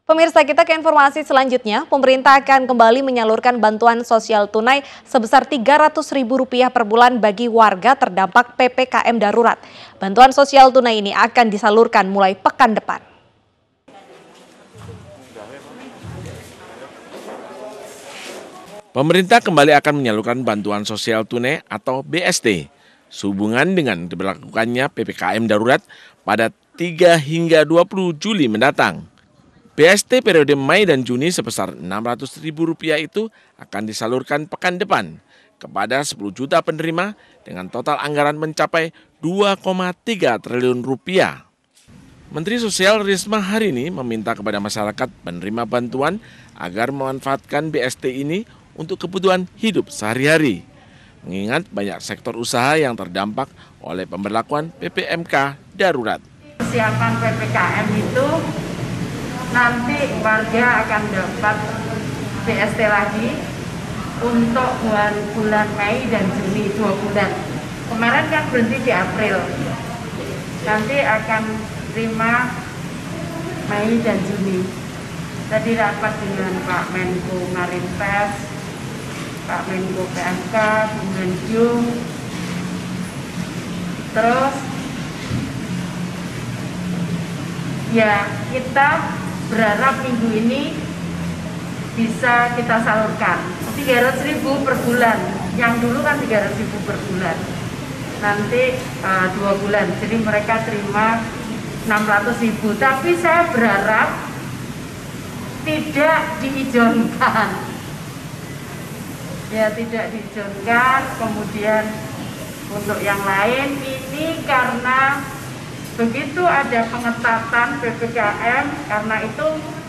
Pemirsa, kita ke informasi selanjutnya. Pemerintah akan kembali menyalurkan bantuan sosial tunai sebesar Rp300.000 per bulan bagi warga terdampak PPKM darurat. Bantuan sosial tunai ini akan disalurkan mulai pekan depan. Pemerintah kembali akan menyalurkan bantuan sosial tunai atau BST sehubungan dengan diberlakukannya PPKM darurat pada 3 hingga 20 Juli mendatang. BST periode Mei dan Juni sebesar Rp600.000 itu akan disalurkan pekan depan kepada 10 juta penerima dengan total anggaran mencapai Rp2,3 triliun. Menteri Sosial Risma hari ini meminta kepada masyarakat penerima bantuan agar memanfaatkan BST ini untuk kebutuhan hidup sehari-hari. Mengingat banyak sektor usaha yang terdampak oleh pemberlakuan PPMK darurat. Persiapan PPKM itu nanti warga akan dapat BST lagi untuk bulan Mei dan Juni, 2 bulan. Kemarin kan berhenti di April, nanti akan terima Mei dan Juni. Tadi rapat dengan Pak Menko Marinvest, Pak Menko PMK, Bu Menjung, terus ya kita berharap minggu ini bisa kita salurkan Rp300.000 per bulan. Yang dulu kan Rp300.000 per bulan. Nanti 2 bulan, jadi mereka terima Rp600.000. Tapi saya berharap tidak diizinkan. Ya, tidak diizinkan. Kemudian untuk yang lain ini karena begitu ada pengetatan PPKM, karena itu